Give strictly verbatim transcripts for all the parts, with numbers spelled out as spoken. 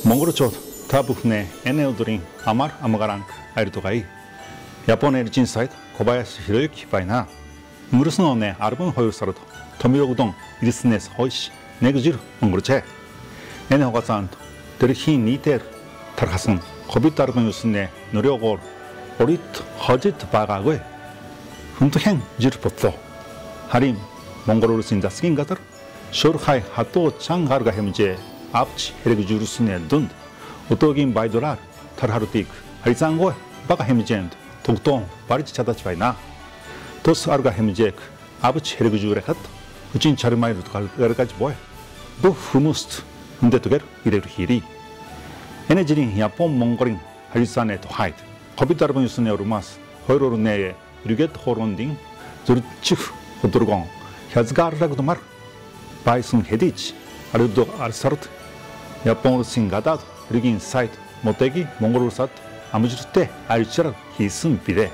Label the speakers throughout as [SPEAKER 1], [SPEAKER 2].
[SPEAKER 1] 몽골어촌 다부분의 에네오드린 아말 아마가랑 아이르도가이 야포네 일진 사이트 고바야시 히로유키 바이나 무르스노네 아르본 호요사로도 토미로구동 이르스네스 호이시 네그지르 몽골어체 에네 호가산도 드르히 니테르 타르하슨 고비트 아르본 유스네 노력을 오리트 허지트 바가고에 흠투행 지르포토 하림 몽골어로 쓴 자스긴 가들 쇼르하이 하토 창가르가 헤무제 앞치 헤르그 주르스네 둔 오토긴 바이도라 타르하르티크 하리상고 바가 헤무젠드 독동 바리치 차다치 바이나 토스 아르가 헤무제크 아브치 헤르그 주레 갓 우진 차르마이르도 가르까지 보에 부 후무스트 hundetuger ireru hiri 에네지린 야폰 몽골인 할리산에 도하이드 거비다르본 유스네 오르마스 호이로르네에 류게트 호론딩 조르치 호도르공 캬즈가르라고도 말 바이슨 헤디치 아르도 알사르트 야폰으로 싱가다도 류긴 사이트 모테기 몽골로 사트 아무지르테 알치라 히슨 비레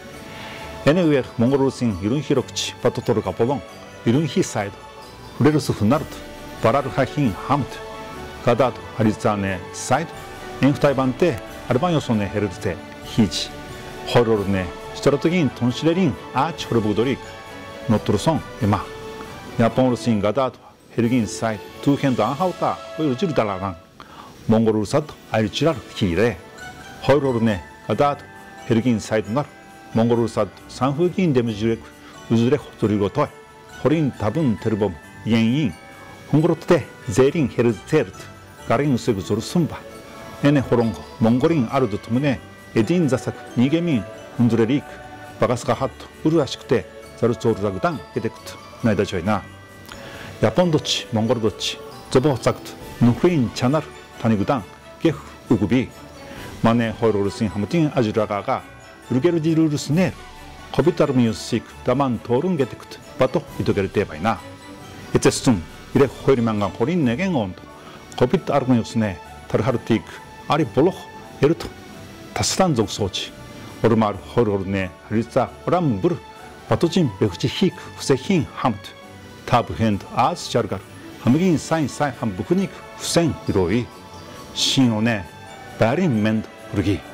[SPEAKER 1] 에네웨 몽골로 싱 이룬 히로크치 바토토르 가포동 이룬 히 사이드 후레르스 후나르트 바라르 하힌 함트 가다도 하리산의 사이드 엔프타이반테 아르바요소네 헤르테 히지 호로르네 스타르트긴 톤시레린 아치 호르부도릭 노트로송 에마 야폰으로 쓰인 가다도 헤르긴 사이드 두 핸드 안하우타 호르지르 달라랑 몽골로 사도 알지라르 히레 호로르네 가다도 헤르긴 사이드 날 몽골로 사도 산후긴 데미지레 우즈레 호토리고 토이 호린 답은 테르범 옌인 홍그로트데 제링 헤르테르트 가링 우세그 조르 숨바 에네 호롱고 몽골인 아르도 투문에 에딘 자사크 니게민 hundurerik 바가스가 하토 우르아시크테 자르 조르라그당 게데크트 나이다 조이나 야폰도치 몽골도치 저보 삭트 누후인 차나르 타니구당 게후 우구비 마네 호로르신 하무팅 아주라가가 루게르디루르스네 거비타르미우시크 다만 도룬 게데크트 바토 이도게르테 바이나 에체스tum 이레 호이리만강 호린 내겐 온도 거빗 아르고니우스네 타르하르티크 아리 볼로 에르토 다스단 종소치 오르마르 호르르네 하리사 오람부르 바토진 베후치 히크 후세힌 함트 타브헨드 아스 자르가르 하무긴 사인 사인 함부크닉 후생 이로이 신오네 바린 멘드 부르기